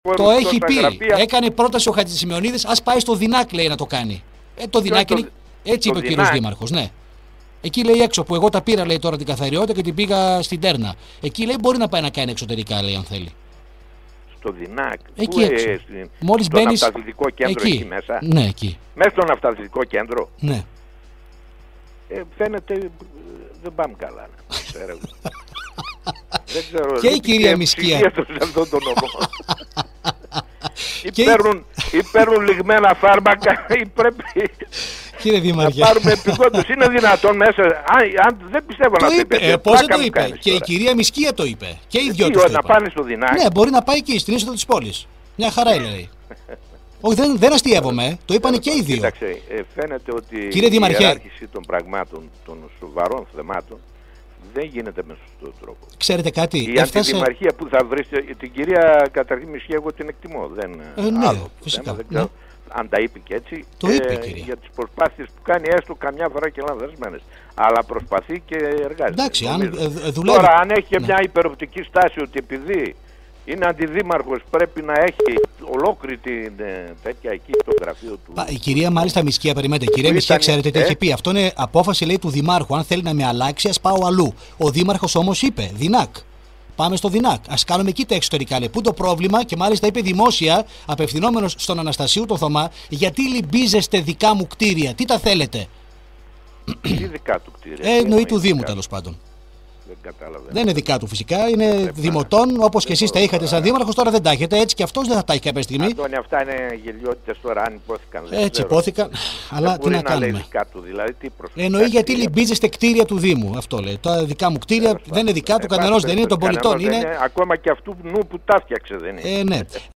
Το έχει πει. Γραφεία. Έκανε πρόταση ο Χατζησημεωνίδης, ας πάει στο Δινάκ, λέει, να το κάνει. Το Δινάκ είναι. Έτσι είπε ο κύριος Δήμαρχος, ναι. Εκεί λέει έξω που εγώ τα πήρα, λέει, τώρα την καθαριότητα και την πήγα στην Τέρνα. Εκεί λέει μπορεί να πάει να κάνει εξωτερικά, λέει, αν θέλει. Στο Δινάκ. Εκεί έξω. Μόλις μπαίνεις. Στο ναυταθλητικό κέντρο εκεί μέσα. Ναι, εκεί. Μέσα στο ναυταθλητικό κέντρο. Ναι. Φαίνεται δεν πάμε καλά. Δεν ξέρω. Και η κυρία Μισκία. Ή παίρνουν λιγμένα φάρμακα ή πρέπει να πάρουμε επικόντως. Είναι δυνατόν μέσα, αν δεν πιστεύω να το είπε. Πώς δεν το είπε. Και η κυρία Μισκία το είπε. Και οι δυο τους το είπαν. Να πάνε στο Δινάκ. Ναι, μπορεί να πάει εκεί, στην είσοδο της πόλης. Μια χαρά λέει. Όχι, δεν αστειεύομαι. Το είπαν και οι δύο. Κοίταξε, φαίνεται ότι η ιεράρχηση των πραγμάτων, των σοβαρών θεμάτων, δεν γίνεται με σωστό τρόπο. Ξέρετε κάτι, η αντιδημαρχία που θα βρει, την κυρία καταρχήν Μισχία, εγώ την εκτιμώ. Ναι, φυσικά. Δεν ξέρω αν τα είπε και έτσι. Το είπε, κυρία. Για τις προσπάθειες που κάνει, έστω καμιά φορά και λανθασμένες. Αλλά προσπαθεί και εργάζεται. Εντάξει, αν δουλεύει. Τώρα, αν έχει μια υπεροπτική στάση ότι επειδή είναι αντιδήμαρχος πρέπει να έχει ολόκληρη την τέτοια εκεί στο γραφείο του. Η κυρία μάλιστα Μισκία, περιμένετε. Η κυρία Μισκία, ξέρετε τι έχει πει. Αυτό είναι απόφαση, λέει, του Δημάρχου. Αν θέλει να με αλλάξει, ας πάω αλλού. Ο Δήμαρχος όμως είπε, Δινάκ. Πάμε στο Δινάκ. Ας κάνουμε εκεί τα εξωτερικά. Λέει. Πού το πρόβλημα, και μάλιστα είπε δημόσια, απευθυνόμενος στον Αναστασίου τον Θωμά, γιατί λυμπίζεστε δικά μου κτίρια, τι τα θέλετε. Τι δικά του κτίρια. Εννοεί του Δήμου, τέλος πάντων. Δεν είναι δικά του φυσικά, είναι δημοτών, όπως και εσείς τα είχατε σαν δήμαρχος, τώρα δεν τα έχετε, έτσι και αυτός δεν θα τα έχει κάποια στιγμή. Αντώνη, αυτά είναι γελιότητες τώρα, αν υπόθηκαν. Έτσι υπόθηκαν, αλλά τι να κάνουμε. Εννοεί γιατί λυμπίζεστε κτίρια του Δήμου, αυτό λέει. Τα δικά μου κτίρια δεν είναι δικά του, κανενός δεν είναι των πολιτών. Ακόμα και αυτού που τα φτιάξε δεν είναι. Ναι.